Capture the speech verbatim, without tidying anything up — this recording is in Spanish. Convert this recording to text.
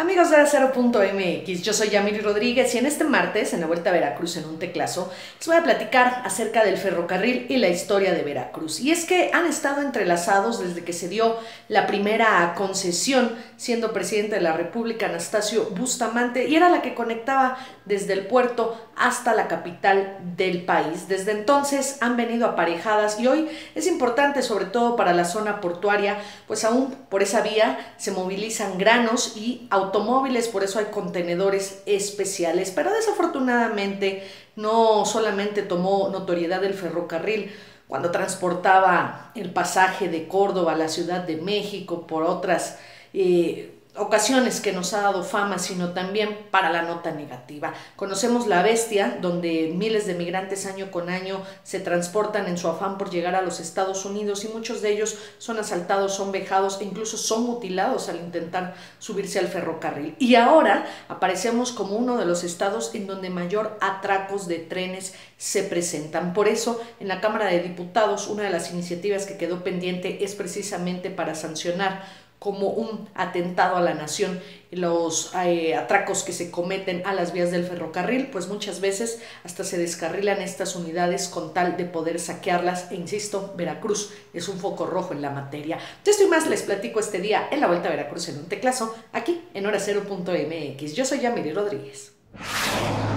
Amigos de Acero punto M X, yo soy Yamiri Rodríguez y en este martes, en la Vuelta a Veracruz en un teclazo, les voy a platicar acerca del ferrocarril y la historia de Veracruz. Y es que han estado entrelazados desde que se dio la primera concesión, siendo presidente de la República Anastasio Bustamante, y era la que conectaba desde el puerto hasta la capital del país. Desde entonces han venido aparejadas y hoy es importante, sobre todo para la zona portuaria, pues aún por esa vía se movilizan granos y automóviles, por eso hay contenedores especiales, pero desafortunadamente no solamente tomó notoriedad el ferrocarril cuando transportaba el pasaje de Córdoba a la Ciudad de México por otras eh, ocasiones que nos ha dado fama, sino también para la nota negativa. Conocemos La Bestia, donde miles de migrantes año con año se transportan en su afán por llegar a los Estados Unidos y muchos de ellos son asaltados, son vejados e incluso son mutilados al intentar subirse al ferrocarril. Y ahora aparecemos como uno de los estados en donde mayor atracos de trenes se presentan. Por eso, en la Cámara de Diputados, una de las iniciativas que quedó pendiente es precisamente para sancionar como un atentado a la nación los eh, atracos que se cometen a las vías del ferrocarril, pues muchas veces hasta se descarrilan estas unidades con tal de poder saquearlas, e insisto, Veracruz es un foco rojo en la materia. De esto y más les platico este día en la Vuelta a Veracruz en un teclazo, aquí en hora cero punto M X. Yo soy Yamiri Rodríguez.